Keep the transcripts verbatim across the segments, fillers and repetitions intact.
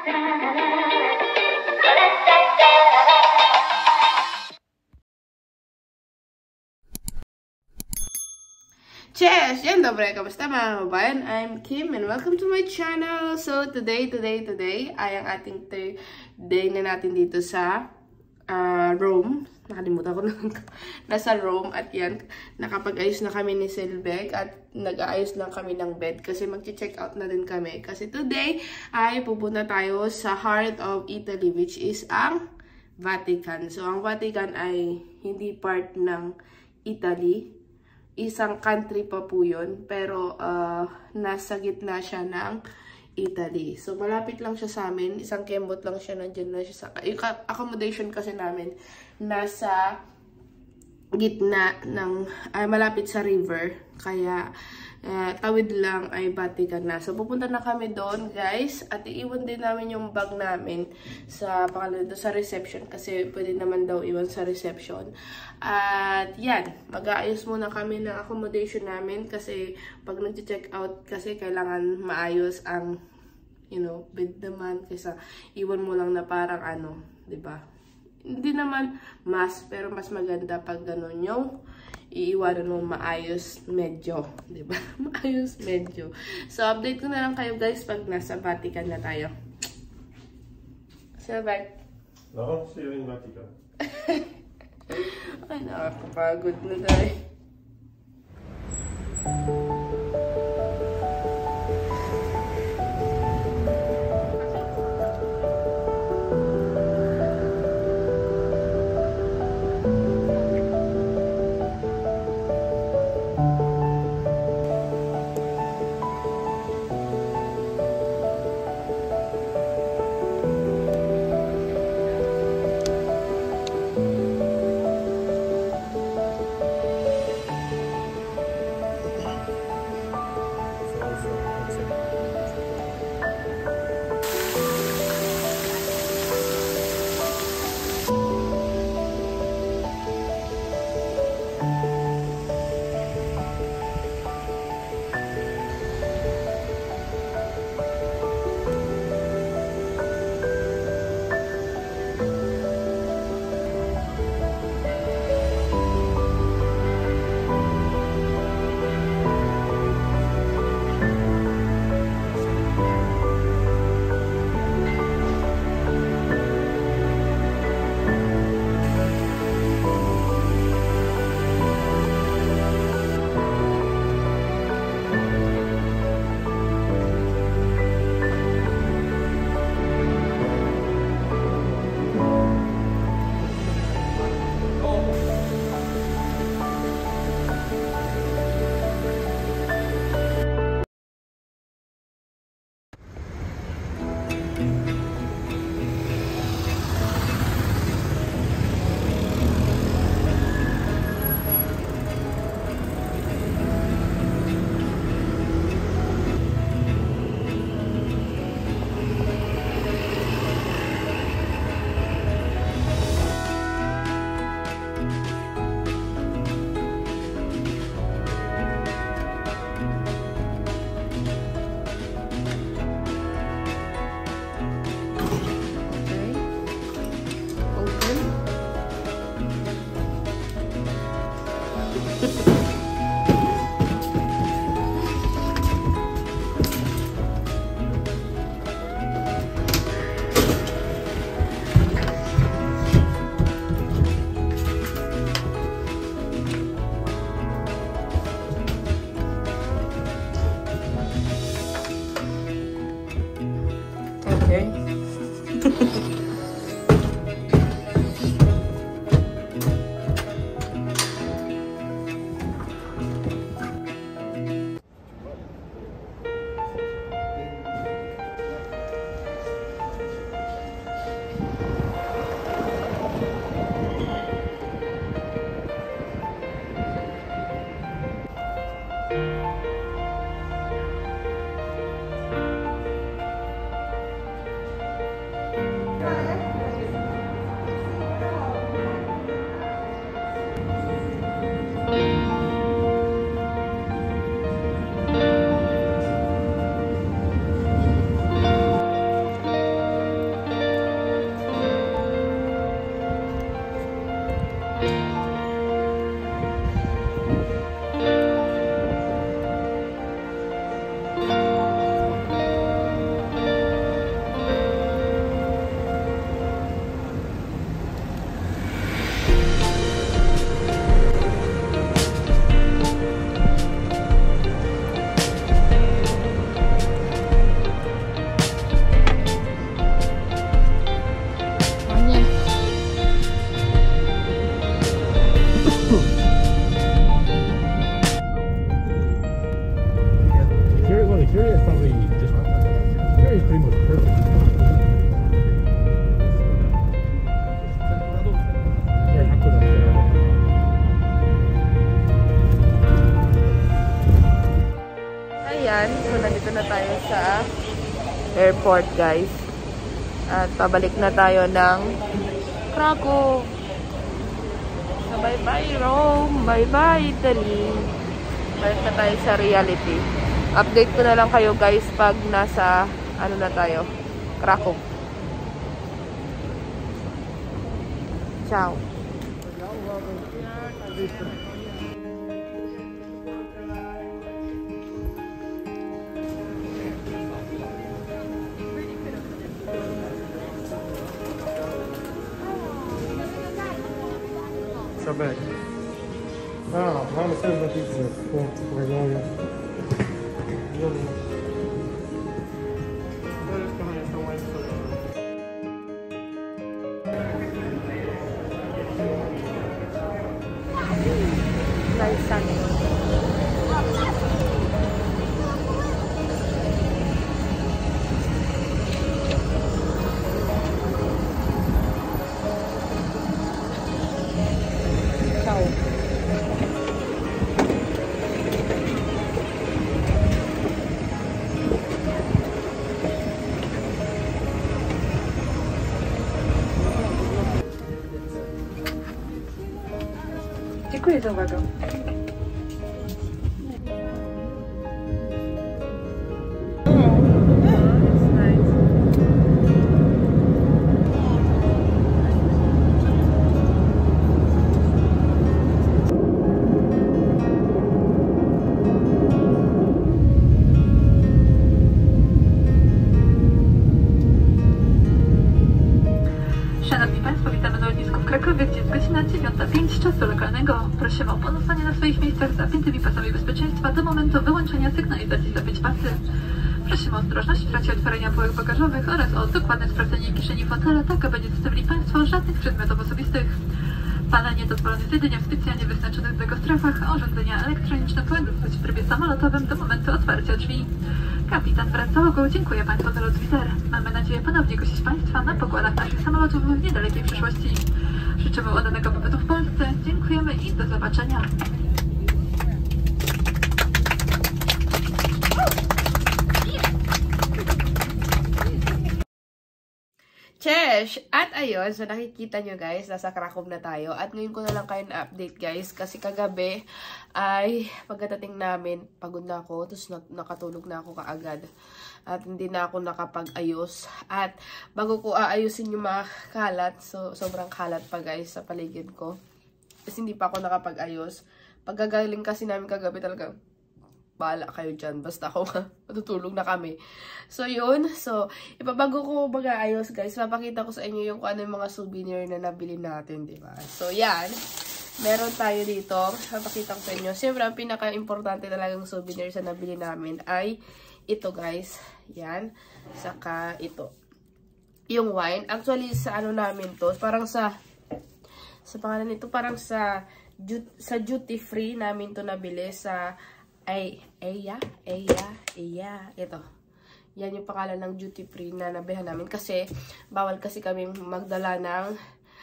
Cheers! Yan, dobre. Kamusta mga kabayan? I'm Kim and welcome to my channel. So, today, today, today ay ang ating third day na natin dito sa uh, Rome. Nakalimutan ko na. Nasa Rome at yan, nakapag-ayos na kami ni Silvek at nag-aayos lang kami ng bed kasi mag-check out na din kami. Kasi today ay pupunta tayo sa heart of Italy which is ang Vatican. So, ang Vatican ay hindi part ng Italy. Isang country pa po yun, pero uh, nasa gitna siya ng Italy. So, malapit lang siya sa amin. Isang kembot lang siya, nandyan na siya sa... Yung accommodation kasi namin, nasa gitna ng... Uh, malapit sa river. Kaya, uh, tawid lang ay Vatican na. So, pupunta na kami doon, guys. At iiwan din namin yung bag namin sa, pangalan, sa reception. Kasi pwede naman daw iwan sa reception. At yan, mag-aayos muna kami ng accommodation namin kasi pag nag-check out kasi kailangan maayos ang, you know, bed naman kaysa iwan mo lang na parang ano, 'di ba? Hindi naman mas, pero mas maganda pag ganun yung iiwanan mo maayos medyo, 'di ba? Maayos medyo. So update ko na lang kayo guys pag nasa Vatican na tayo. Silver. No, see you in Vatican. Ay, nakakapagod na dahil. Syria is probably just Syria's pretty much perfect. Here, I put it there. Ayan, so nandito na tayo sa airport, guys. At pabalik na tayo ng Krakow. So, bye-bye Rome, bye-bye Italy. Balik na tayo sa reality. Update ko na lang kayo, guys, pag nasa, ano na tayo, Krakow. Ciao. So bad. Ah, mama says that it's a point where long. Nice sun. Dziękuję za uwagę. Szanowni Państwo, witamy na lotnisku w Krakowie, gdzie jest godzina dziewiąta pięć czasu lokalnego. Prosimy o pozostanie na swoich miejscach z zapiętymi pasami bezpieczeństwa do momentu wyłączenia sygnalizacji zapięć pasy. Prosimy o ostrożność w trakcie otwierania półek bagażowych oraz o dokładne sprawdzenie kieszeni fotela, tak aby nie zostawili Państwo żadnych przedmiotów osobistych. Palenie dozwolone jest jedynie w specjalnie wyznaczonych do tego strefach, a urządzenia elektroniczne powinny zostać w trybie samolotowym do momentu otwarcia drzwi. Kapitan wraz z załogą dziękuję Państwu za lot Wizzer. Mamy nadzieję ponownie gościć Państwa na pokładach naszych samolotów w niedalekiej przyszłości. Życzymy udanego pobytu w Polsce. Dziękujemy i do zobaczenia. Chesh! At ayun, so nakikita nyo guys, nasa Krakow na tayo. At ngayon ko na lang kayo na-update guys, kasi kagabi ay pagdating namin, pagod na ako, tapos nakatulog na ako kaagad. At hindi na ako nakapag-ayos. At bago ko aayusin yung mga kalat, so sobrang kalat pa guys sa paligid ko. Kasi hindi pa ako nakapag-ayos. Pagkagaling kasi namin kagabi talaga, bahala kayo dyan. Basta ako, matutulog na kami. So, yun. So, ipabago ko mag-aayos, guys. Papakita ko sa inyo yung kung ano yung mga souvenir na nabili natin, diba? So, yan. Meron tayo dito. Papakita ko sa inyo. Siyempre, ang pinaka-importante talagang souvenir sa nabili namin ay ito, guys. Yan. Saka ito. Yung wine. Actually, sa ano namin to, parang sa, sa pangalan nito, parang sa, sa duty free namin to nabili sa Ay, Eya, Eya, Eya, ito. Yan yung pangalan ng duty free na nabihan namin. Kasi, bawal kasi kami magdala ng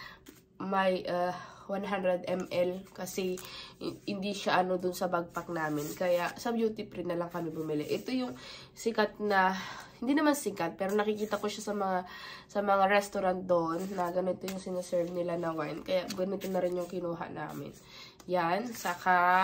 may uh, one hundred milliliters. Kasi, hindi siya ano dun sa backpack namin. Kaya, sa duty free na lang kami bumili. Ito yung sikat na, hindi naman sikat, pero nakikita ko siya sa mga, sa mga restaurant doon, na ganito yung sinaserve nila na wine. Kaya, ganito na rin yung kinuha namin. Yan, saka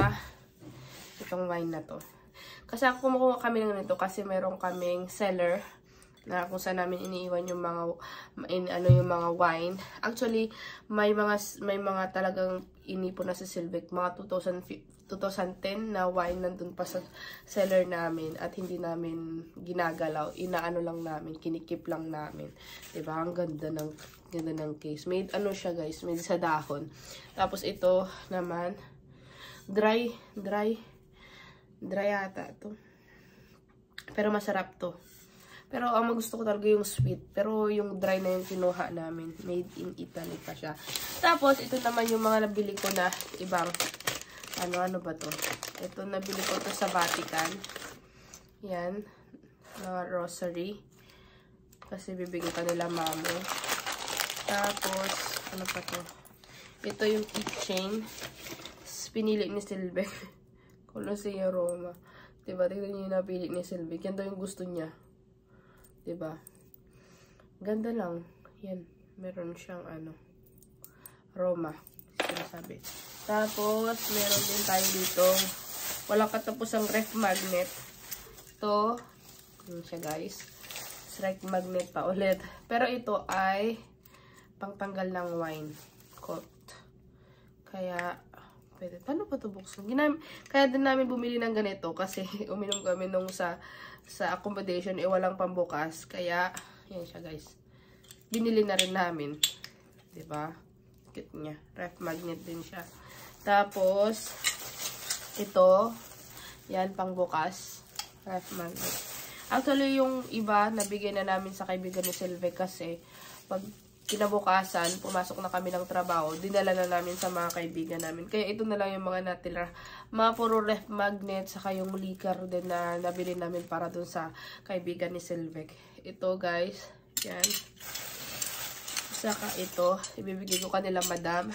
itong wine na to. Kasi ako kumukuha kami ng nito kasi meron kaming cellar na kung saan namin iniiwan yung mga in, ano yung mga wine. Actually, may mga may mga talagang inipon na sa Silvic, mga two thousand ten na wine nandun pa sa cellar namin at hindi namin ginagalaw. Inaano lang namin, kinikip lang namin. 'Di ba? Ang ganda ng ganda ng case. Made ano siya, guys, made sa dahon. Tapos ito naman dry dry Dry ata to. Pero masarap to. Pero ang magusto ko talaga yung sweet. Pero yung dry na yung kinuha namin. Made in Italy pa siya. Tapos, ito naman yung mga nabili ko na ibang, ano, ano ba to? Ito, nabili ko to sa Vatican. Yan. Na rosary. Kasi bibigyan ka nila mamo. Tapos, ano pa to? Ito yung keychain. Pinili ni Silvic. Colosseum Roma. Diba? Tignan niyo yung napili ni Silvic. Yan daw yung gusto niya. Diba? Ganda lang. Yan. Meron siyang ano. Roma. Sinasabi. Tapos, meron din tayo dito. Walang katapusang ref magnet. Ito. Yun siya guys. Ref magnet pa ulit. Pero ito ay pangtanggal ng wine. Coat. Kaya, pwede. Paano pa ito buksan? Ginam Kaya din namin bumili ng ganito kasi uminom kami nung sa sa accommodation eh walang pambukas. Kaya, yan siya guys. Binili na rin namin. Diba? Cute niya. Ref magnet din siya. Tapos, ito, yan, pangbukas. Ref magnet. Actually, yung iba, nabigay na namin sa kaibigan ni Silvic kasi pag kinabukasan, pumasok na kami ng trabaho, dinala na namin sa mga kaibigan namin. Kaya ito na lang yung mga natira. Mga puro ref magnet, saka yung liquor din na nabili namin para dun sa kaibigan ni Silvic. Ito guys, yan. Saka ito, ibibigay ko kanila madam.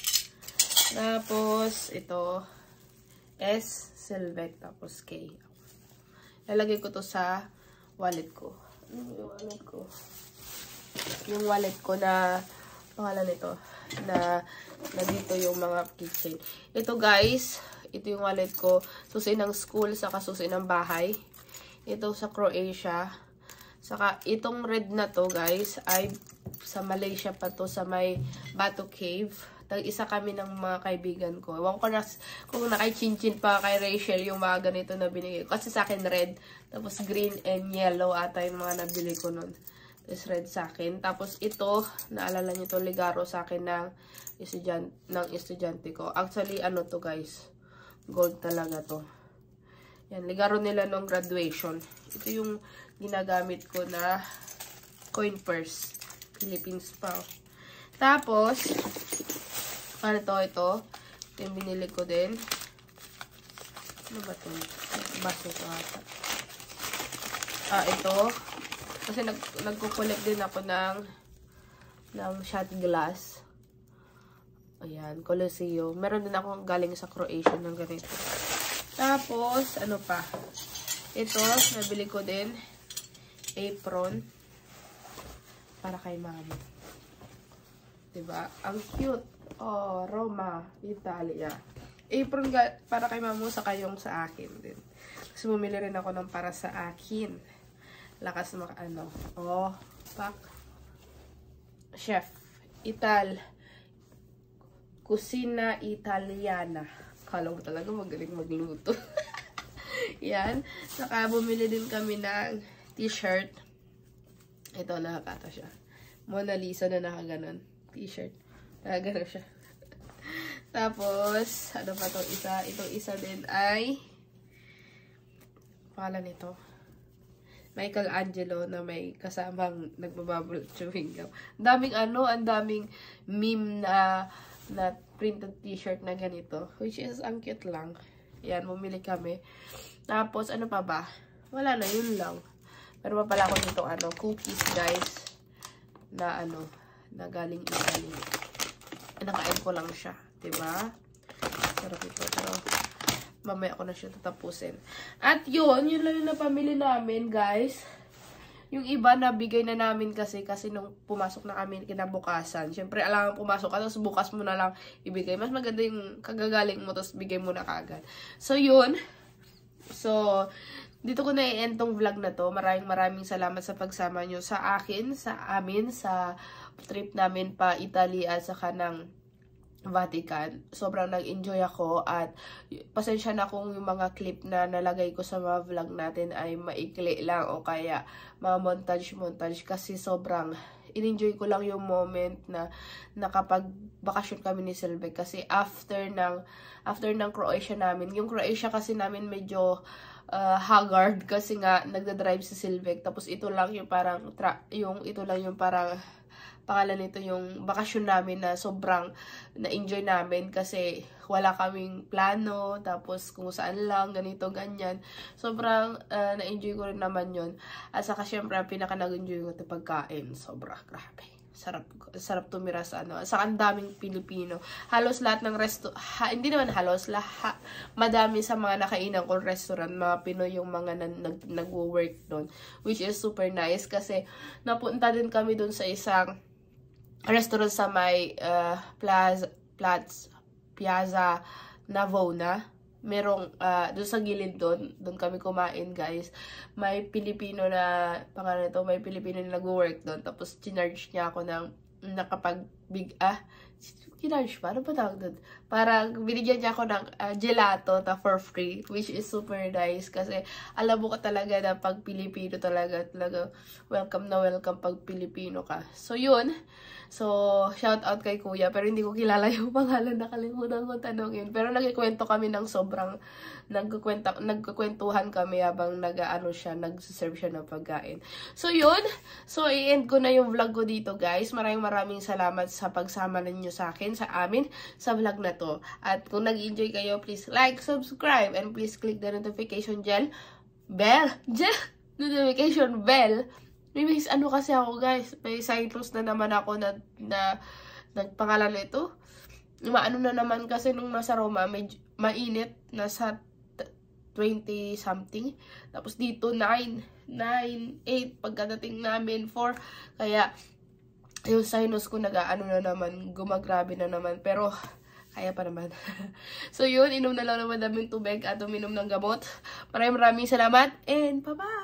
Tapos, ito, S, Silvic, tapos K. Lalagay ko to sa wallet ko. Ano yung wallet ko? Yung wallet ko na, pangalan nito, na, na dito yung mga keychain. Ito guys, ito yung wallet ko. Susi ng school, saka susi ng bahay. Ito sa Croatia. Saka, itong red na to guys, ay sa Malaysia pa to, sa may Batu Cave. Tag-isa kami ng mga kaibigan ko. Ewan ko na kung nakay-chinchin pa kay Rachel yung mga ganito na binigay ko. Kasi sa akin red, tapos green and yellow ata yung mga nabili ko nun. Tapos red sa akin. Tapos ito, naalala nyo to, ligaro sa akin ng, estudyante, ng estudyante ko. Actually, ano to guys, gold talaga to. Yan, ligaro nila nung graduation. Ito yung ginagamit ko na coin purse. Philippines pa. Tapos, ano to, ito. Ito yung binili ko din. Ano ba ito? Baso ko ata. Ah, ito. Kasi nag, nagkukulit din ako ng ng shot glass. Ayan, Colosseum. Meron din ako galing sa Croatia ng ganito. Tapos, ano pa? Ito, nabili ko din. Apron. Para kay mama. Diba? Ang cute. Oh, Roma, Italia. Apron para kay mama, saka yung sa akin din. Kasi bumili rin ako ng para sa akin. Lakas maka ano. Oh, pak. Chef. Ital. Kusina Italiana. Kala mo talaga magaling magluto. Yan. Saka bumili din kami ng t-shirt. Ito, nakakata siya. Mona Lisa na nakaganon. T-shirt. Nakaganon siya. Tapos, ano pa itong isa? Itong isa din ay pangalan nito. Michelangelo na may kasamang nagbabubble chewing gum. Ang daming ano, ang daming meme na na printed t-shirt na ganito. Which is, ang cute lang. Yan, bumili kami. Tapos, ano pa ba? Wala na, yun lang. Pero pa pala ako nito, ano, cookies, guys. Na, ano, na galing Italy. Nakain ko lang siya. Diba? Sarap ito. Pero, mamaya ko na siya tatapusin. At yun, yun lang yung napamili namin, guys. Yung iba, nabigay na namin kasi, kasi nung pumasok na kami kinabukasan. Siyempre, alam pumasok ka, tapos bukas mo na lang ibigay. Mas maganda yung kagagaling mo, tapos bigay mo na kagad. So, yun. So, dito ko na i-end tong vlog na to. Maraming maraming salamat sa pagsama nyo sa akin, sa amin, sa trip namin pa Italy at saka ng Vatican. Sobrang nag-enjoy ako at pasensya na kung yung mga clip na nalagay ko sa mga vlog natin ay maikli lang o kaya mga montage-montage kasi sobrang in-enjoy ko lang yung moment na nakapag-bakasyon kami ni Silvic kasi after ng after ng Croatia namin. Yung Croatia kasi namin medyo uh, haggard kasi nga nagda-drive si Silvic tapos ito lang yung parang tra yung ito lang yung parang pangalan nito, yung bakasyon namin na sobrang na-enjoy namin kasi wala kaming plano, tapos kung saan lang, ganito, ganyan. Sobrang uh, na-enjoy ko rin naman yun. At saka syempre, ang pinaka nag-enjoy ko ito pagkain. Sobra, grabe. Sarap, sarap tumira sa ano. Sa ang daming Pilipino. Halos lahat ng resto, ha, hindi naman halos, lahat, madami sa mga nakainan kong restaurant, mga Pinoy yung mga nag, nag-work doon. Which is super nice kasi napunta din kami doon sa isang restaurant sa may uh, Plaza, Plaza, Piazza Navona. Merong, uh, doon sa gilid doon, doon kami kumain, guys. May Pilipino na, pangalan ito, may Pilipino na nag-work doon. Tapos, chinarge niya ako ng nakapag, big, ah, chinarge pa? Ano pa tawag doon? Parang, binigyan niya ako ng uh, gelato na for free, which is super nice. Kasi, alam mo ka talaga na pag Pilipino talaga, talaga, welcome na welcome pag Pilipino ka. So, yun. So, shout out kay Kuya. Pero hindi ko kilala yung pangalan, nakalimutan ko tanongin. Pero nagkikwento kami ng sobrang, nagkukwenta, nagkukwentuhan kami habang nag-ano siya, nag-serve siya ng pagkain. So, yun. So, i-end ko na yung vlog ko dito, guys. Maraming maraming salamat sa pagsama ninyo sa akin, sa amin, sa vlog na to. At kung nag-enjoy kayo, please like, subscribe, and please click the notification gel, bell, gel, notification bell. May ano kasi ako, guys, may Cyprus na naman ako na, na nagpangalan nito. Maano na naman kasi nung nasa Roma, may mainit, nasa twenty something. Tapos dito nine, nine, eight, pagkadating namin four. Kaya yung sinus ko nag-ano na naman, gumagrabe na naman. Pero kaya pa naman. So yun, inom na lang naman namin tubig at uminom ng gamot. Maraming maraming salamat and bye-bye!